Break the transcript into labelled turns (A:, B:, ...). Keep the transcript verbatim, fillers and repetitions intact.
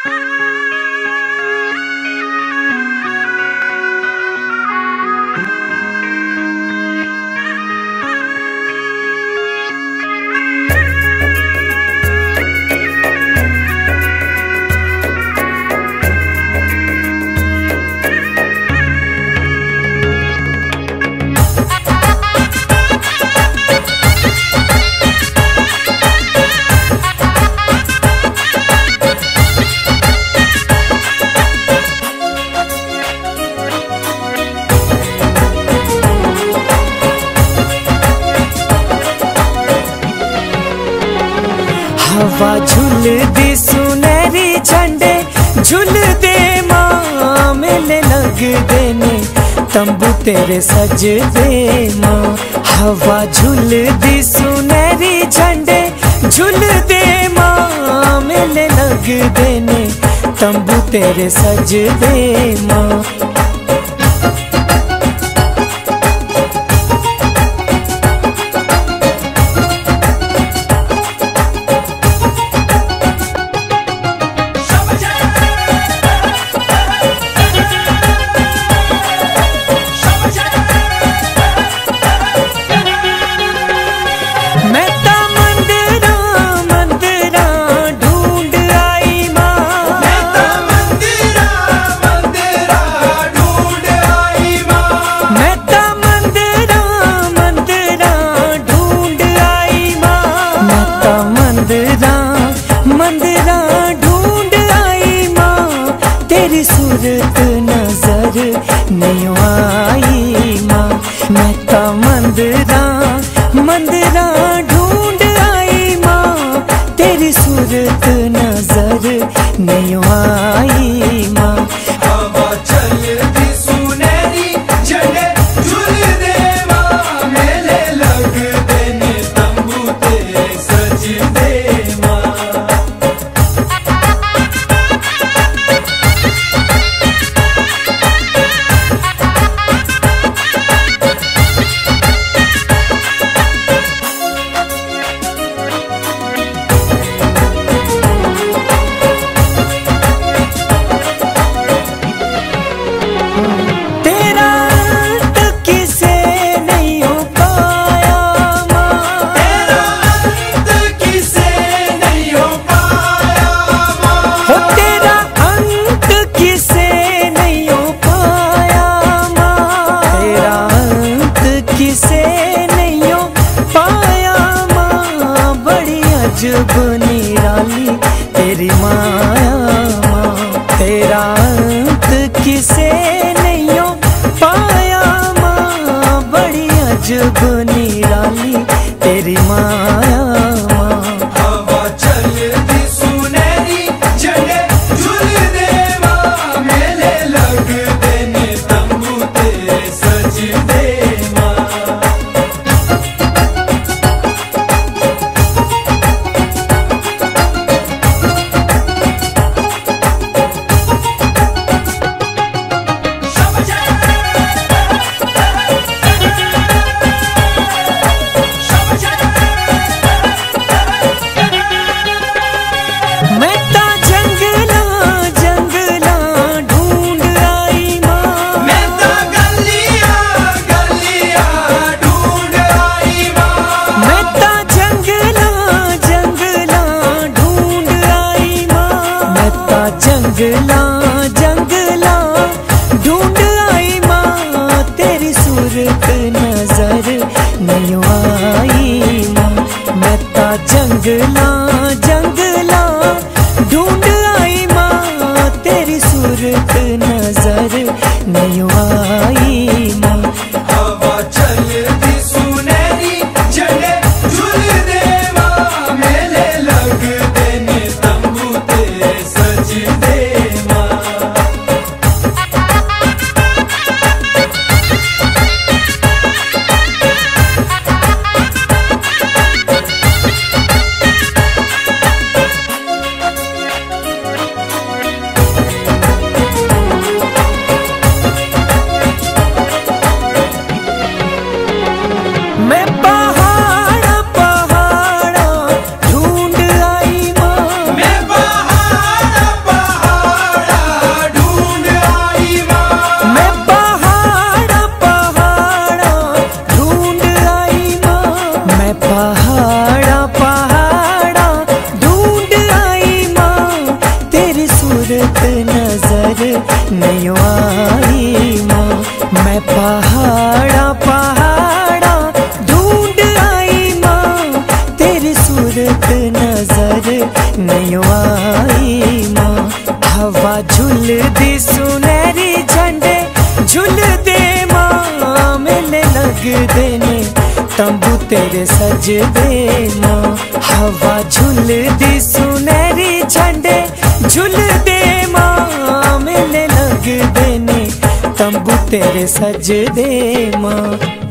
A: हवा झुलदी सुनहरी झंडे झुलदे मां मेले लगदे ने तंबू तेरे सजदे मां। हवा झुलदी सुनहरी झंडे झुलदे मां मेले लगदे ने तंबू तेरे सजदे मां। मंदिरा ढूंढ आई मां तेरी सूरत नजर नहीं आई मां। मैं तो मंदिरा मंदिरा ढूंढ आई मां तेरी सूरत नजर नहीं आई मां।
B: हवा चलदी सुनहरी झंडे झुलदे मां मेले लगदे ने तंबू तेरे सजदे मां। अजब निराली तेरी माया मां तेरा अंत किसे नहीं हो पाया मां। बड़ी अजब निराली तेरी माया मां। हवा चलदी सुनहरी झंडे झुलदे मां मेले लगदे ने तंबू तेरे सजदे मां।
A: जंगला जंगला ढूंढ आई मां तेरी सूरत नजर नहीं आई मां। मैं ता जंगला जंगला ढूंढ आई मां तेरी सूरत नजर नहीं आई मां।
B: हवा चलदी सुनहरी झंडे झुलदे मां मेले लगदे ने तंबू तेरे सजदे मां।
A: नजर नहीं आई मां। हवा झुलदी सुनहरी झंडे झुलदे मां, मेले लगदे ने तंबू तेरे सजदे मां। हवा झुलदी सुनहरी झंडे झुलदे मां, मेले लगदे ने तंबू तेरे सजदे मां।